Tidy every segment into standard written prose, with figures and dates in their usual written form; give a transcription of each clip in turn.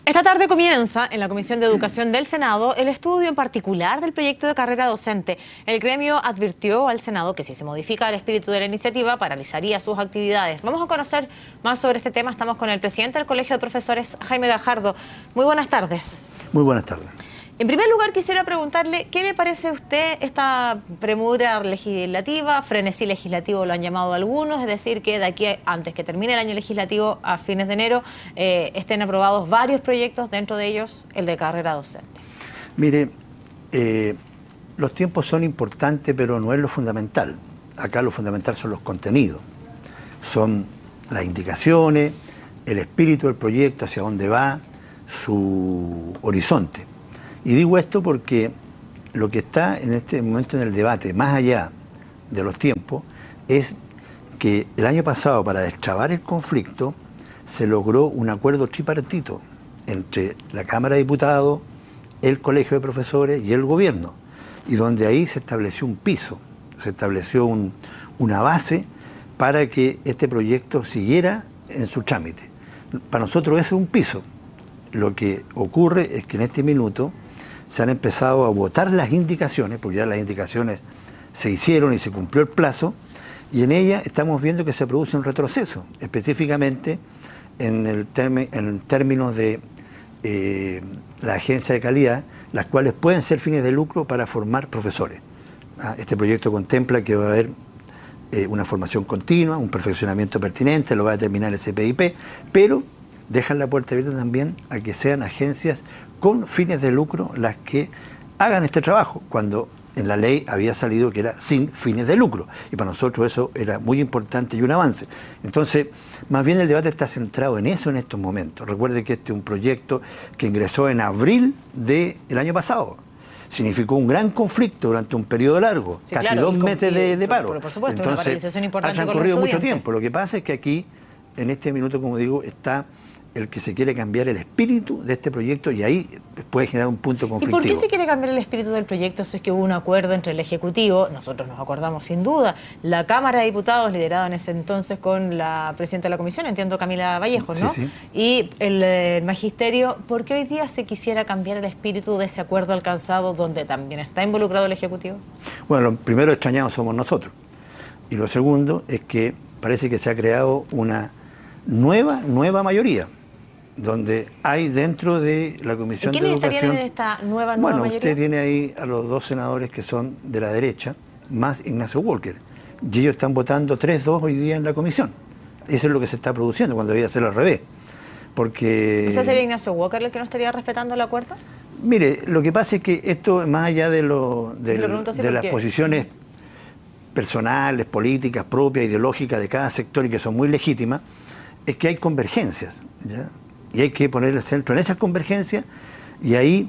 Esta tarde comienza en la Comisión de Educación del Senado el estudio en particular del proyecto de carrera docente. El gremio advirtió al Senado que si se modifica el espíritu de la iniciativa, paralizaría sus actividades. Vamos a conocer más sobre este tema. Estamos con el presidente del Colegio de Profesores, Jaime Gajardo. Muy buenas tardes. Muy buenas tardes. En primer lugar, quisiera preguntarle, ¿qué le parece a usted esta premura legislativa, frenesí legislativo lo han llamado algunos? Es decir, que de aquí, antes que termine el año legislativo, a fines de enero, estén aprobados varios proyectos, dentro de ellos el de carrera docente. Mire, los tiempos son importantes, pero no es lo fundamental. Acá lo fundamental son los contenidos, son las indicaciones, el espíritu del proyecto, hacia dónde va, su horizonte. Y digo esto porque lo que está en este momento en el debate, más allá de los tiempos, es que el año pasado, para destrabar el conflicto, se logró un acuerdo tripartito entre la Cámara de Diputados, el Colegio de Profesores y el Gobierno, y donde ahí se estableció un piso, se estableció una base para que este proyecto siguiera en su trámite. Para nosotros eso es un piso. Lo que ocurre es que en este minuto se han empezado a votar las indicaciones, porque ya las indicaciones se hicieron y se cumplió el plazo, y en ellas estamos viendo que se produce un retroceso, específicamente en términos de la agencia de calidad, las cuales pueden ser fines de lucro para formar profesores. Este proyecto contempla que va a haber una formación continua, un perfeccionamiento pertinente, lo va a determinar el CPIP, pero dejan la puerta abierta también a que sean agencias con fines de lucro las que hagan este trabajo, cuando en la ley había salido que era sin fines de lucro, y para nosotros eso era muy importante y un avance. Entonces, más bien el debate está centrado en eso en estos momentos. Recuerde que este es un proyecto que ingresó en abril del año pasado. Significó un gran conflicto durante un periodo largo, sí, casi claro, 2 meses de paro. Por supuesto, entonces, una paralización importante ha transcurrido mucho tiempo. Lo que pasa es que aquí, en este minuto, como digo, está el que se quiere cambiar el espíritu de este proyecto, y ahí puede generar un punto conflictivo. ¿Y por qué se quiere cambiar el espíritu del proyecto? Eso es que hubo un acuerdo entre el Ejecutivo, nosotros nos acordamos sin duda, la Cámara de Diputados, liderada en ese entonces con la presidenta de la Comisión, entiendo Camila Vallejo, ¿no? Sí, sí. Y el Magisterio. ¿Por qué hoy día se quisiera cambiar el espíritu de ese acuerdo alcanzado, donde también está involucrado el Ejecutivo? Bueno, lo primero extrañados somos nosotros. Y lo segundo es que parece que se ha creado una nueva mayoría, donde hay dentro de la Comisión de Educación... ¿Quiénes estarían en esta nueva bueno, mayoría? Usted tiene ahí a los 2 senadores que son de la derecha, más Ignacio Walker, y ellos están votando 3-2 hoy día en la comisión. Eso es lo que se está produciendo, cuando debía ser al revés. Porque... ¿Ese sería Ignacio Walker el que no estaría respetando el acuerdo? Mire, lo que pasa es que esto, más allá de las posiciones personales, políticas, propias, ideológicas de cada sector, y que son muy legítimas, es que hay convergencias, ¿ya? Y hay que poner el centro en esas convergencias, y ahí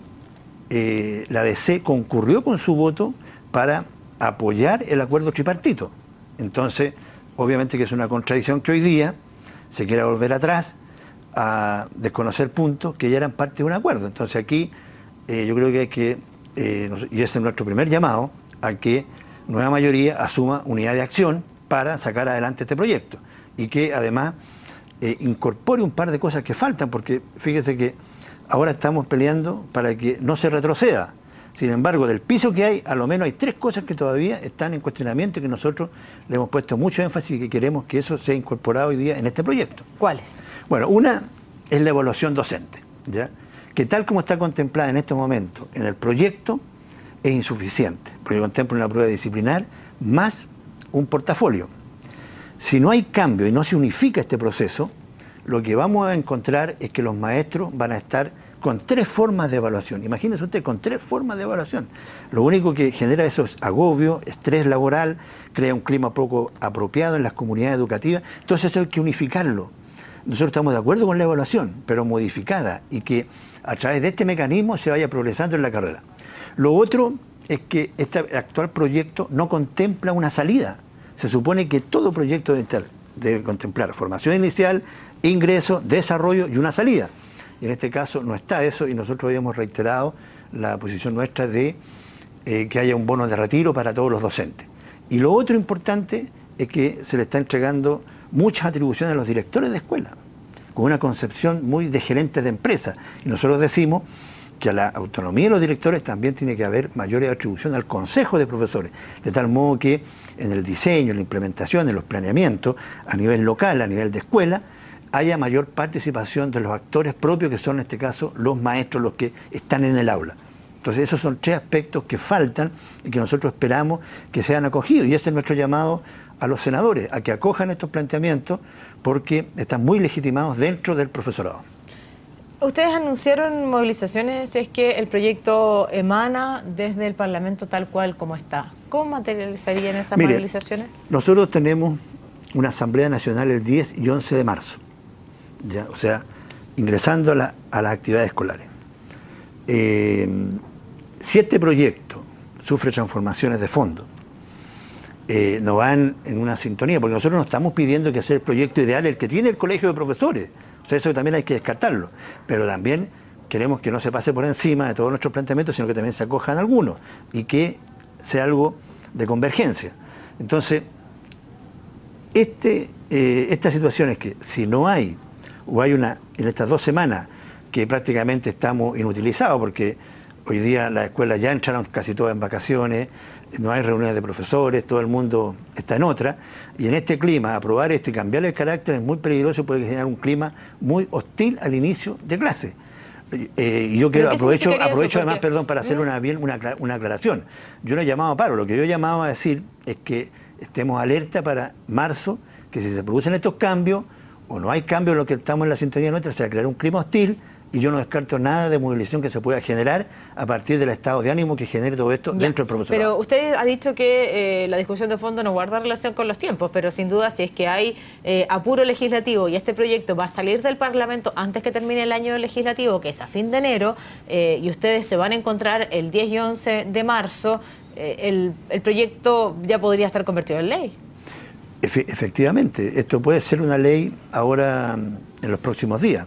la DC concurrió con su voto para apoyar el acuerdo tripartito. Entonces, obviamente que es una contradicción que hoy día se quiera volver atrás a desconocer puntos que ya eran parte de un acuerdo. Entonces aquí yo creo que hay que, y ese es nuestro primer llamado, a que nueva mayoría asuma unidad de acción para sacar adelante este proyecto, y que además incorpore un par de cosas que faltan, porque fíjese que ahora estamos peleando para que no se retroceda. Sin embargo, del piso que hay, a lo menos hay 3 cosas que todavía están en cuestionamiento y que nosotros le hemos puesto mucho énfasis y que queremos que eso sea incorporado hoy día en este proyecto. ¿Cuáles? Bueno, una es la evaluación docente, ¿ya? Que tal como está contemplada en este momento en el proyecto es insuficiente, porque contempla una prueba disciplinar más un portafolio. Si no hay cambio y no se unifica este proceso, lo que vamos a encontrar es que los maestros van a estar con 3 formas de evaluación. Imagínense usted, con 3 formas de evaluación. Lo único que genera eso es agobio, estrés laboral, crea un clima poco apropiado en las comunidades educativas. Entonces eso hay que unificarlo. Nosotros estamos de acuerdo con la evaluación, pero modificada, y que a través de este mecanismo se vaya progresando en la carrera. Lo otro es que este actual proyecto no contempla una salida. Se supone que todo proyecto debe contemplar formación inicial, ingreso, desarrollo y una salida. Y en este caso no está eso, y nosotros habíamos reiterado la posición nuestra de que haya un bono de retiro para todos los docentes. Y lo otro importante es que se le está entregando muchas atribuciones a los directores de escuela. con una concepción muy de gerentes de empresa. Y nosotros decimos que a la autonomía de los directores también tiene que haber mayor atribución al consejo de profesores, de tal modo que en el diseño, en la implementación, en los planeamientos, a nivel local, a nivel de escuela, haya mayor participación de los actores propios, que son en este caso los maestros, los que están en el aula. Entonces esos son 3 aspectos que faltan y que nosotros esperamos que sean acogidos. Y ese es nuestro llamado a los senadores, a que acojan estos planteamientos, porque están muy legitimados dentro del profesorado. Ustedes anunciaron movilizaciones si es que el proyecto emana desde el Parlamento tal cual como está. ¿Cómo materializarían esas movilizaciones? Nosotros tenemos una Asamblea Nacional el 10 y 11 de marzo, ¿ya? O sea, ingresando a las actividades escolares. Si este proyecto sufre transformaciones de fondo, no van en una sintonía, porque nosotros no estamos pidiendo que sea el proyecto ideal el que tiene el colegio de profesores, o sea, eso también hay que descartarlo, pero también queremos que no se pase por encima de todos nuestros planteamientos, sino que también se acojan algunos y que sea algo de convergencia. Entonces, esta situación es que si no hay, o hay una, en estas 2 semanas, que prácticamente estamos inutilizados, porque hoy día las escuelas ya entraron casi todas en vacaciones, no hay reuniones de profesores, todo el mundo está en otra, y en este clima, aprobar esto y cambiarle el carácter es muy peligroso, puede generar un clima muy hostil al inicio de clase. Y yo quiero, aprovecho además, perdón, para hacer una aclaración. Yo no he llamado a paro, lo que yo he llamado a decir es que estemos alerta para marzo, que si se producen estos cambios, o no hay cambios en lo que estamos en la sintonía nuestra, se va a crear un clima hostil, y yo no descarto nada de movilización que se pueda generar a partir del estado de ánimo que genere todo esto dentro del profesorado. Pero usted ha dicho que la discusión de fondo no guarda relación con los tiempos, pero sin duda si es que hay apuro legislativo y este proyecto va a salir del Parlamento antes que termine el año legislativo, que es a fin de enero, y ustedes se van a encontrar el 10 y 11 de marzo, el proyecto ya podría estar convertido en ley. Efectivamente, esto puede ser una ley ahora en los próximos días.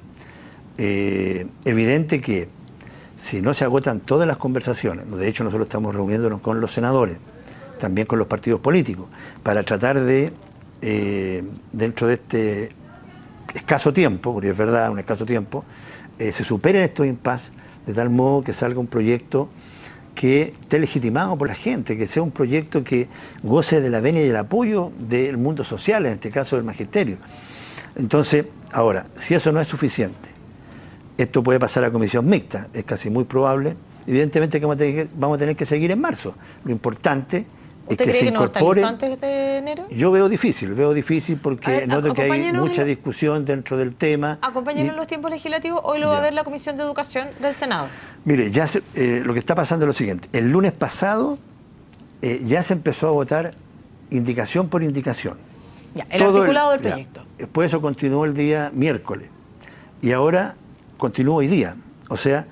Evidente que si no se agotan todas las conversaciones, de hecho nosotros estamos reuniéndonos con los senadores, también con los partidos políticos, para tratar de, dentro de este escaso tiempo, porque es verdad, un escaso tiempo, se superen estos impases de tal modo que salga un proyecto que esté legitimado por la gente, que sea un proyecto que goce de la venia y el apoyo del mundo social, en este caso del magisterio. Entonces, ahora, si eso no es suficiente, esto puede pasar a comisión mixta, es casi muy probable. Evidentemente que vamos a tener que seguir en marzo. Lo importante es que se incorpore. ¿Usted cree que no está listo antes de enero? Yo veo difícil porque noto que hay mucha discusión dentro del tema. Acompáñenos en los tiempos legislativos, hoy lo va a ver la Comisión de Educación del Senado. Mire, ya lo que está pasando es lo siguiente. El lunes pasado ya se empezó a votar indicación por indicación. Ya, el articulado del proyecto. Después eso continuó el día miércoles. Y ahora continúa hoy día. O sea,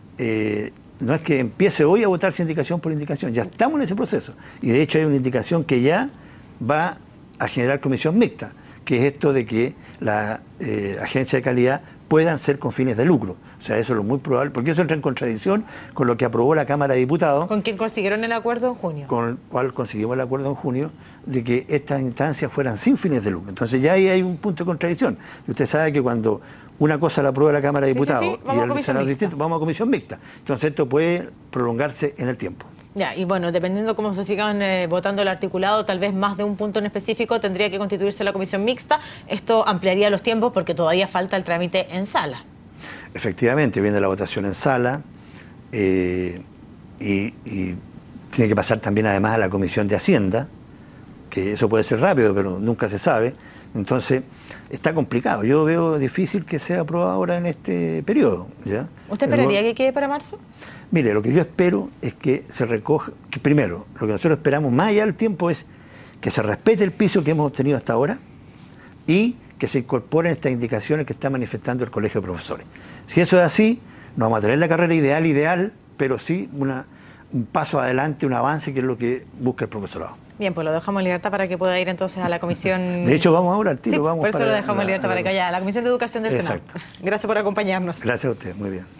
no es que empiece hoy a votarse indicación por indicación, ya estamos en ese proceso. Y de hecho hay una indicación que ya va a generar comisión mixta, que es esto de que la agencia de calidad puedan ser con fines de lucro. O sea, eso es lo muy probable, porque eso entra en contradicción con lo que aprobó la Cámara de Diputados. ¿Con quien consiguieron el acuerdo en junio? Con el cual conseguimos el acuerdo en junio de que estas instancias fueran sin fines de lucro. Entonces ya ahí hay un punto de contradicción. Y usted sabe que cuando una cosa la aprueba la Cámara de Diputados y el Senado distinto, vamos a comisión mixta. Entonces esto puede prolongarse en el tiempo. Ya, y bueno, dependiendo cómo se sigan votando el articulado, tal vez más de un punto en específico tendría que constituirse la comisión mixta. Esto ampliaría los tiempos porque todavía falta el trámite en sala. Efectivamente, viene la votación en sala y tiene que pasar también además a la Comisión de Hacienda, que eso puede ser rápido, pero nunca se sabe. Entonces, está complicado. Yo veo difícil que sea aprobado ahora en este periodo, ¿ya? ¿Usted esperaría que quede para marzo? Mire, lo que yo espero es que se recoja, que primero, lo que nosotros esperamos más allá del tiempo es que se respete el piso que hemos obtenido hasta ahora y que se incorporen estas indicaciones que está manifestando el Colegio de Profesores. Si eso es así, no vamos a tener la carrera ideal, pero sí un paso adelante, un avance, que es lo que busca el profesorado. Bien, pues lo dejamos en libertad para que pueda ir entonces a la comisión... De hecho, vamos ahora al tiro. Sí, vamos por eso lo dejamos en libertad para que vaya a la Comisión de Educación del Senado. Exacto. Gracias por acompañarnos. Gracias a usted, muy bien.